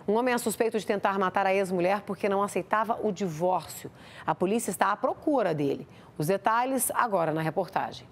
Um homem é suspeito de tentar matar a ex-mulher porque não aceitava o divórcio. A polícia está à procura dele. Os detalhes agora na reportagem.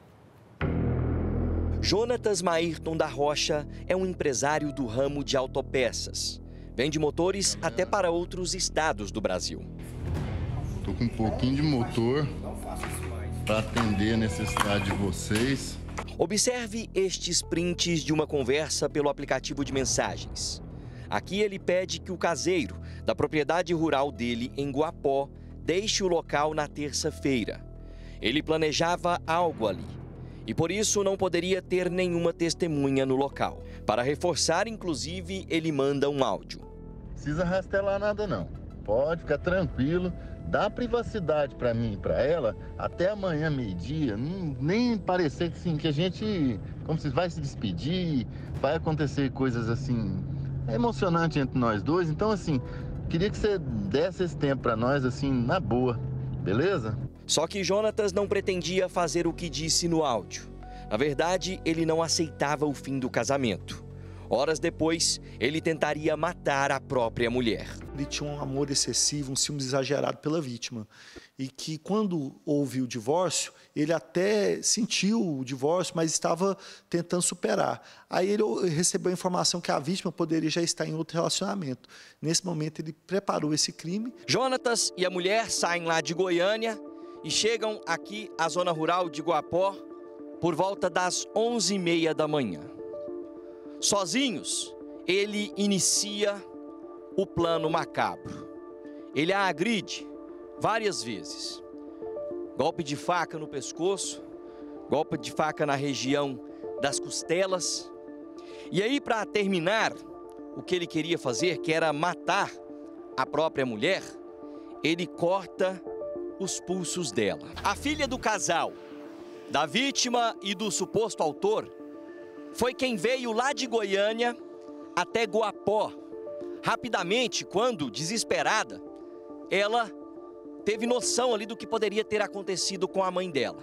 Jonatas Maírton da Rocha é um empresário do ramo de autopeças. Vende motores até para outros estados do Brasil. Estou com um pouquinho de motor para atender a necessidade de vocês. Observe estes prints de uma conversa pelo aplicativo de mensagens. Aqui ele pede que o caseiro da propriedade rural dele em Guapó deixe o local na terça-feira. Ele planejava algo ali e por isso não poderia ter nenhuma testemunha no local. Para reforçar, inclusive, ele manda um áudio. Não precisa rastelar nada não, pode ficar tranquilo, dá privacidade para mim e para ela até amanhã meio-dia, nem parecer assim, que a gente, como se vai se despedir, vai acontecer coisas assim, emocionantes entre nós dois, então assim, queria que você desse esse tempo para nós assim, na boa, beleza? Só que Jonatas não pretendia fazer o que disse no áudio. Na verdade, ele não aceitava o fim do casamento. Horas depois, ele tentaria matar a própria mulher. Ele tinha um amor excessivo, um ciúme exagerado pela vítima. E que quando houve o divórcio, ele até sentiu o divórcio, mas estava tentando superar. Aí ele recebeu a informação que a vítima poderia já estar em outro relacionamento. Nesse momento, ele preparou esse crime. Jonatas e a mulher saem lá de Goiânia e chegam aqui à zona rural de Guapó por volta das 11h30 da manhã. Sozinhos, ele inicia o plano macabro. Ele a agride várias vezes. Golpe de faca no pescoço, golpe de faca na região das costelas. E aí, para terminar, o que ele queria fazer, que era matar a própria mulher, ele corta os pulsos dela. A filha do casal, da vítima e do suposto autor, foi quem veio lá de Goiânia até Guapó. Rapidamente, quando desesperada, ela teve noção ali do que poderia ter acontecido com a mãe dela.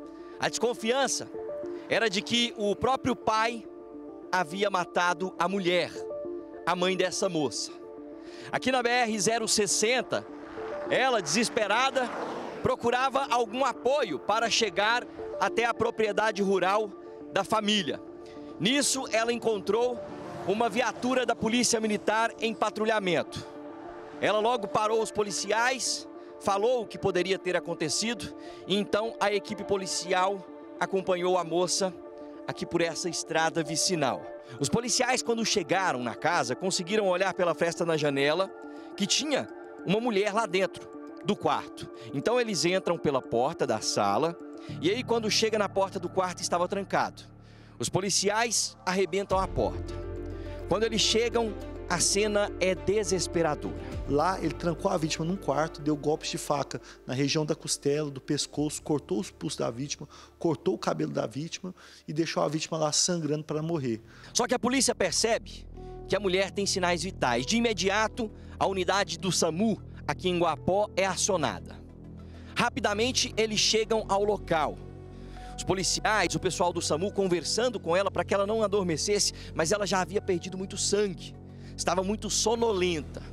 A desconfiança era de que o próprio pai havia matado a mulher, a mãe dessa moça. Aqui na BR-060, ela, desesperada, procurava algum apoio para chegar até a propriedade rural da família. Nisso, ela encontrou uma viatura da Polícia Militar em patrulhamento. Ela logo parou os policiais, falou o que poderia ter acontecido, e então a equipe policial acompanhou a moça aqui por essa estrada vicinal. Os policiais, quando chegaram na casa, conseguiram olhar pela fresta na janela que tinha uma mulher lá dentro do quarto. Então eles entram pela porta da sala e aí quando chega na porta do quarto estava trancado. Os policiais arrebentam a porta. Quando eles chegam, a cena é desesperadora. Lá ele trancou a vítima num quarto, deu golpes de faca na região da costela, do pescoço, cortou os pulsos da vítima, cortou o cabelo da vítima e deixou a vítima lá sangrando para morrer. Só que a polícia percebe que a mulher tem sinais vitais. De imediato, a unidade do SAMU aqui em Guapó é acionada. Rapidamente eles chegam ao local. Os policiais, o pessoal do SAMU conversando com ela para que ela não adormecesse, mas ela já havia perdido muito sangue, estava muito sonolenta.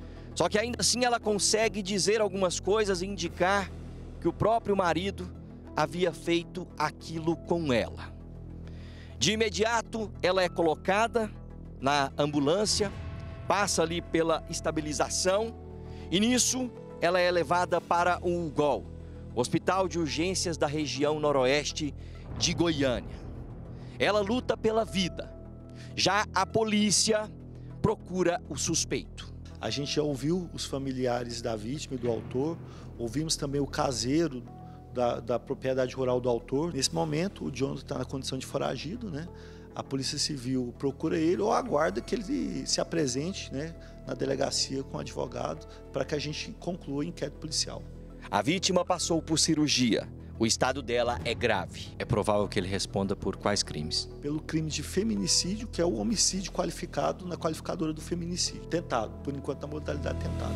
Só que ainda assim ela consegue dizer algumas coisas e indicar que o próprio marido havia feito aquilo com ela. De imediato ela é colocada na ambulância, passa ali pela estabilização e nisso ela é levada para o UGOL, Hospital de Urgências da região noroeste de Goiânia. Ela luta pela vida. Já a polícia procura o suspeito. A gente já ouviu os familiares da vítima e do autor, ouvimos também o caseiro da propriedade rural do autor. Nesse momento, o Jonathan está na condição de foragido, né? A Polícia Civil procura ele ou aguarda que ele se apresente, né, na delegacia com o advogado para que a gente conclua o inquérito policial. A vítima passou por cirurgia. O estado dela é grave. É provável que ele responda por quais crimes? Pelo crime de feminicídio, que é o homicídio qualificado na qualificadora do feminicídio. Tentado, por enquanto na modalidade tentada.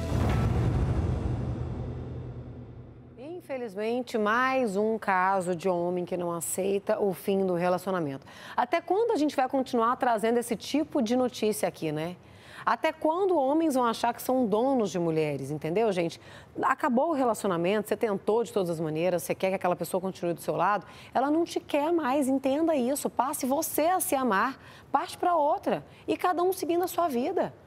Infelizmente, mais um caso de homem que não aceita o fim do relacionamento. Até quando a gente vai continuar trazendo esse tipo de notícia aqui, né? Até quando homens vão achar que são donos de mulheres, entendeu, gente? Acabou o relacionamento, você tentou de todas as maneiras, você quer que aquela pessoa continue do seu lado, ela não te quer mais, entenda isso. Passe você a se amar, parte para outra e cada um seguindo a sua vida.